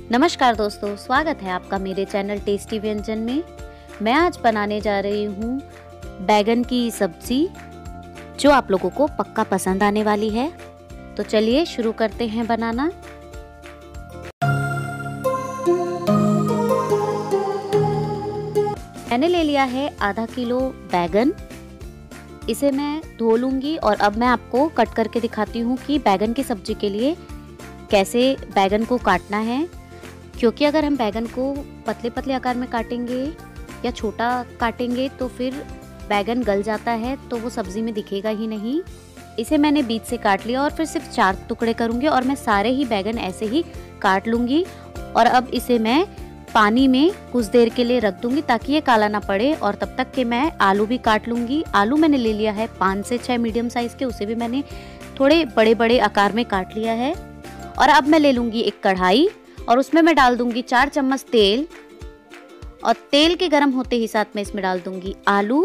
नमस्कार दोस्तों, स्वागत है आपका मेरे चैनल टेस्टी व्यंजन में। मैं आज बनाने जा रही हूँ बैगन की सब्जी, जो आप लोगों को पक्का पसंद आने वाली है। तो चलिए शुरू करते हैं बनाना। मैंने ले लिया है आधा किलो बैगन। इसे मैं धो लूँगी और अब मैं आपको कट करके दिखाती हूँ कि बैगन की सब्जी के लिए कैसे बैगन को काटना है। क्योंकि अगर हम बैगन को पतले पतले आकार में काटेंगे या छोटा काटेंगे तो फिर बैगन गल जाता है, तो वो सब्ज़ी में दिखेगा ही नहीं। इसे मैंने बीच से काट लिया और फिर सिर्फ 4 टुकड़े करूँगी और मैं सारे ही बैगन ऐसे ही काट लूँगी। और अब इसे मैं पानी में कुछ देर के लिए रख दूँगी ताकि ये काला ना पड़े। और तब तक के मैं आलू भी काट लूँगी। आलू मैंने ले लिया है 5 से 6 मीडियम साइज़ के, उसे भी मैंने थोड़े बड़े बड़े आकार में काट लिया है। और अब मैं ले लूँगी एक कढ़ाई और उसमें मैं डाल दूंगी 4 चम्मच तेल। और तेल के गर्म होते ही साथ में इसमें डाल दूंगी आलू।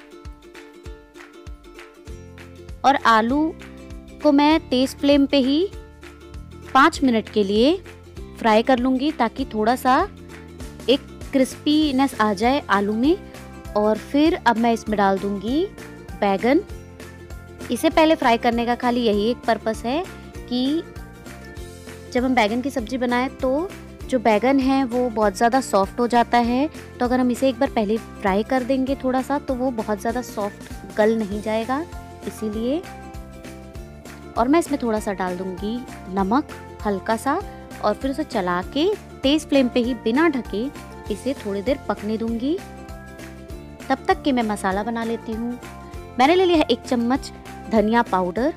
और आलू को मैं तेज फ्लेम पे ही 5 मिनट के लिए फ्राई कर लूंगी ताकि थोड़ा सा एक क्रिस्पीनेस आ जाए आलू में। और फिर अब मैं इसमें डाल दूंगी बैगन। इसे पहले फ्राई करने का खाली यही एक पर्पस है कि जब हम बैगन की सब्ज़ी बनाएं तो जो बैगन है वो बहुत ज़्यादा सॉफ्ट हो जाता है। तो अगर हम इसे एक बार पहले फ्राई कर देंगे थोड़ा सा, तो वो बहुत ज़्यादा सॉफ्ट गल नहीं जाएगा, इसीलिए। और मैं इसमें थोड़ा सा डाल दूंगी नमक, हल्का सा, और फिर उसे चला के तेज़ फ्लेम पे ही बिना ढके इसे थोड़ी देर पकने दूंगी। तब तक कि मैं मसाला बना लेती हूँ। मैंने ले लिया है 1 चम्मच धनिया पाउडर,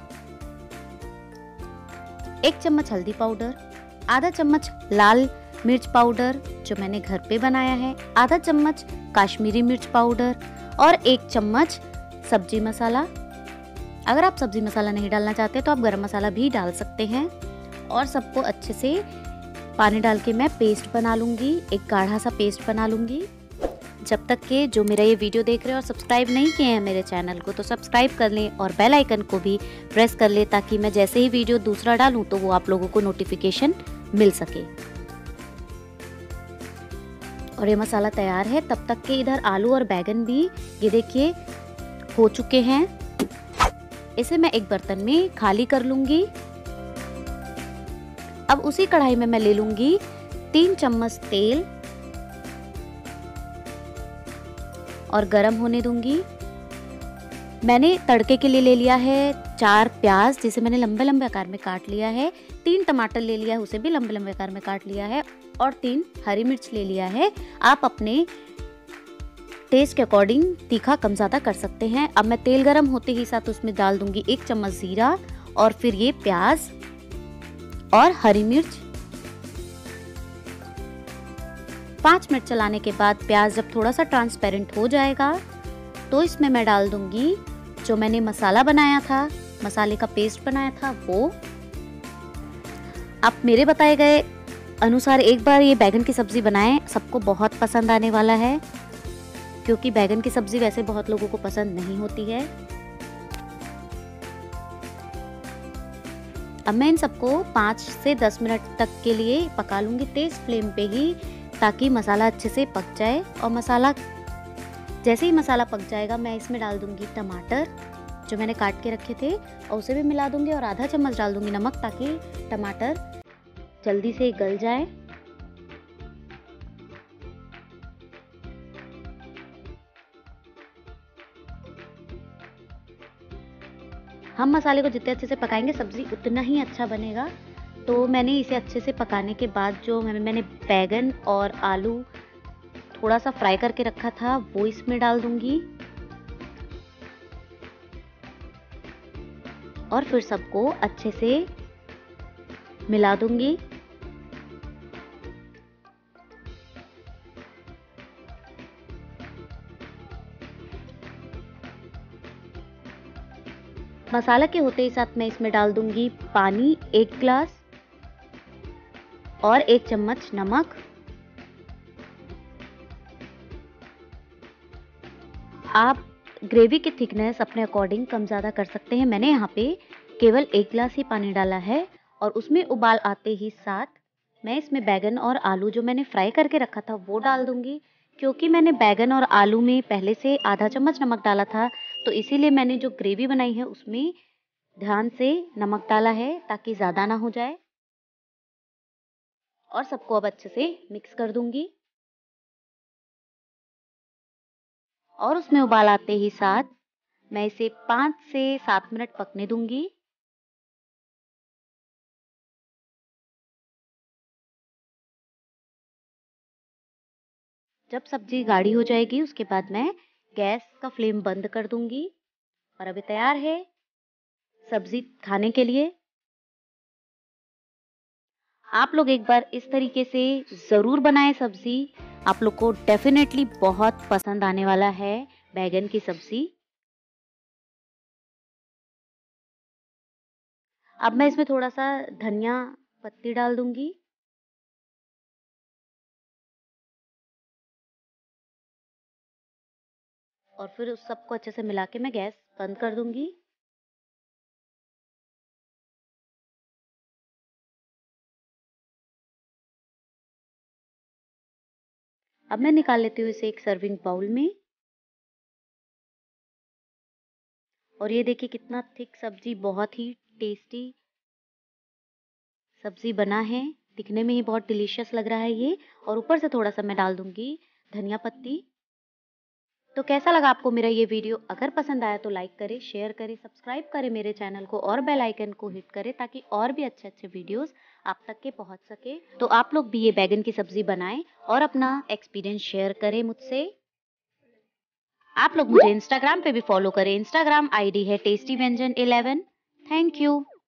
1 चम्मच हल्दी पाउडर, आधा चम्मच लाल मिर्च पाउडर जो मैंने घर पे बनाया है, आधा चम्मच काश्मीरी मिर्च पाउडर और 1 चम्मच सब्जी मसाला। अगर आप सब्जी मसाला नहीं डालना चाहते तो आप गरम मसाला भी डाल सकते हैं। और सबको अच्छे से पानी डाल के मैं पेस्ट बना लूँगी, एक गाढ़ा सा पेस्ट बना लूँगी। जब तक के जो मेरा ये वीडियो देख रहे हैं और सब्सक्राइब नहीं किए हैं मेरे चैनल को, तो सब्सक्राइब कर लें और बेल आइकन को भी प्रेस कर लें ताकि मैं जैसे ही वीडियो दूसरा डालूं तो वो आप लोगों को नोटिफिकेशन मिल सके। और ये मसाला तैयार है। तब तक के इधर आलू और बैगन भी ये देखिए हो चुके हैं। इसे मैं एक बर्तन में खाली कर लूंगी। अब उसी कढ़ाई में मैं ले लूंगी 3 चम्मच तेल और गरम होने दूंगी। मैंने तड़के के लिए ले लिया है 4 प्याज, जिसे मैंने लंबे लंबे आकार में काट लिया है, 3 टमाटर ले लिया है, उसे भी लंबे लंबे आकार में काट लिया है, और 3 हरी मिर्च ले लिया है। आप अपने टेस्ट के अकॉर्डिंग तीखा कम ज़्यादा कर सकते हैं। अब मैं तेल गरम होते ही साथ उसमें डाल दूंगी 1 चम्मच जीरा और फिर ये प्याज और हरी मिर्च। 5 मिनट चलाने के बाद प्याज जब थोड़ा सा ट्रांसपेरेंट हो जाएगा तो इसमें मैं डाल दूंगी जो मैंने मसाला बनाया था, मसाले का पेस्ट बनाया था वो। आप मेरे बताए गए अनुसार एक बार ये बैगन की सब्ज़ी बनाएं, सबको बहुत पसंद आने वाला है। क्योंकि बैगन की सब्ज़ी वैसे बहुत लोगों को पसंद नहीं होती है। अब मैं इन सबको 5 से 10 मिनट तक के लिए पका लूँगी तेज़ फ्लेम पे ही, ताकि मसाला अच्छे से पक जाए। और मसाला जैसे ही मसाला पक जाएगा मैं इसमें डाल दूंगी टमाटर जो मैंने काट के रखे थे और उसे भी मिला दूंगी, और आधा चम्मच डाल दूंगी नमक ताकि टमाटर जल्दी से गल जाए। हम मसाले को जितने अच्छे से पकाएंगे सब्ज़ी उतना ही अच्छा बनेगा। तो मैंने इसे अच्छे से पकाने के बाद जो मैंने बैगन और आलू थोड़ा सा फ्राई करके रखा था वो इसमें डाल दूंगी। और फिर सबको अच्छे से मिला दूंगी। मसाला के होते ही साथ मैं इसमें डाल दूंगी पानी 1 गिलास और 1 चम्मच नमक। आप ग्रेवी की थिकनेस अपने अकॉर्डिंग कम ज़्यादा कर सकते हैं। मैंने यहाँ पे केवल 1 गिलास ही पानी डाला है और उसमें उबाल आते ही साथ मैं इसमें बैगन और आलू जो मैंने फ्राई करके रखा था वो डाल दूंगी। क्योंकि मैंने बैगन और आलू में पहले से आधा चम्मच नमक डाला था, तो इसीलिए मैंने जो ग्रेवी बनाई है उसमें ध्यान से नमक डाला है ताकि ज़्यादा ना हो जाए। और सबको अब अच्छे से मिक्स कर दूंगी और उसमें उबाल आते ही साथ मैं इसे 5 से 7 मिनट पकने दूंगी। जब सब्जी गाढ़ी हो जाएगी उसके बाद मैं गैस का फ्लेम बंद कर दूंगी और अभी तैयार है सब्जी खाने के लिए। आप लोग एक बार इस तरीके से ज़रूर बनाएं सब्जी, आप लोग को डेफिनेटली बहुत पसंद आने वाला है बैगन की सब्जी। अब मैं इसमें थोड़ा सा धनिया पत्ती डाल दूंगी और फिर उस सबको अच्छे से मिला के मैं गैस बंद कर दूंगी। अब मैं निकाल लेती हूँ इसे एक सर्विंग बाउल में। और ये देखिए कितना थिक सब्जी, बहुत ही टेस्टी सब्जी बना है, दिखने में ही बहुत डिलीशियस लग रहा है ये। और ऊपर से थोड़ा सा मैं डाल दूंगी धनिया पत्ती। तो कैसा लगा आपको मेरा ये वीडियो? अगर पसंद आया तो लाइक करें, शेयर करें, सब्सक्राइब करें मेरे चैनल को और बेल आइकन को हिट करें ताकि और भी अच्छे अच्छे वीडियोस आप तक के पहुंच सके। तो आप लोग भी ये बैगन की सब्जी बनाएं और अपना एक्सपीरियंस शेयर करें मुझसे। आप लोग मुझे इंस्टाग्राम पे भी फॉलो करें, इंस्टाग्राम आईडी है टेस्टी व्यंजन 11। Thank you.